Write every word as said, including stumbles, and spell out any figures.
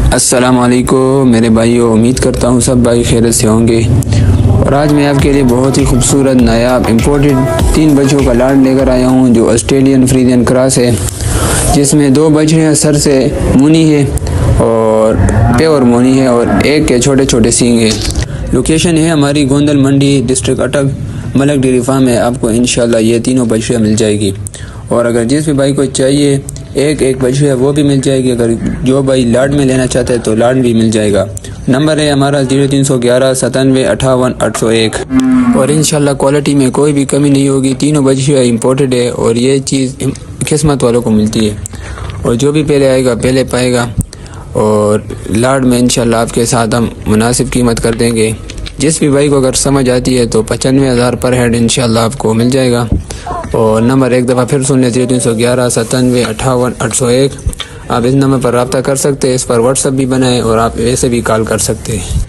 अस्सलाम वालेकुम मेरे भाइयों, उम्मीद करता हूँ सब भाई खैरियत से होंगे। और आज मैं आपके लिए बहुत ही खूबसूरत नायाब इम्पोर्टेड तीन बच्चों का लाड लेकर आया हूँ जो ऑस्ट्रेलियन फ्रीजियन क्रॉस है, जिसमें दो बछड़ियाँ सर से मुनी है और प्योर मुनी है और एक के छोटे छोटे सींग है। लोकेशन है हमारी गोंदल मंडी, डिस्ट्रिक्ट अटक, मलक डेयरी फार्म है। आपको इंशाल्लाह ये तीनों बछड़ियाँ मिल जाएगी। और अगर जिस भी भाई को चाहिए एक एक बछड़ी है वो भी मिल जाएगी। अगर जो भाई लाड में लेना चाहते हैं तो लाड भी मिल जाएगा। नंबर है हमारा जीरो तीन सौ ग्यारह सतानवे अट्ठावन आठ सौ एक। और इंशाल्लाह क्वालिटी में कोई भी कमी नहीं होगी। तीनों बछड़ियाँ इम्पोर्टेड है और ये चीज़ किस्मत वालों को मिलती है। और जो भी पहले आएगा पहले पाएगा। और लाड में इंशाल्लाह आपके साथ हम मुनासिब कीमत कर देंगे। जिस भी भाई को अगर समझ आती है तो पचानवे हज़ार पर हेड इंशाल्लाह आपको मिल जाएगा। और नंबर एक दफ़ा फिर सुन लें, जीरो तीन सौ ग्यारह सतानवे अट्ठावन आठ सौ एक। आप इस नंबर पर रब्ता कर सकते हैं। इस पर व्हाट्सअप भी बनाएं और आप वैसे भी कॉल कर सकते हैं।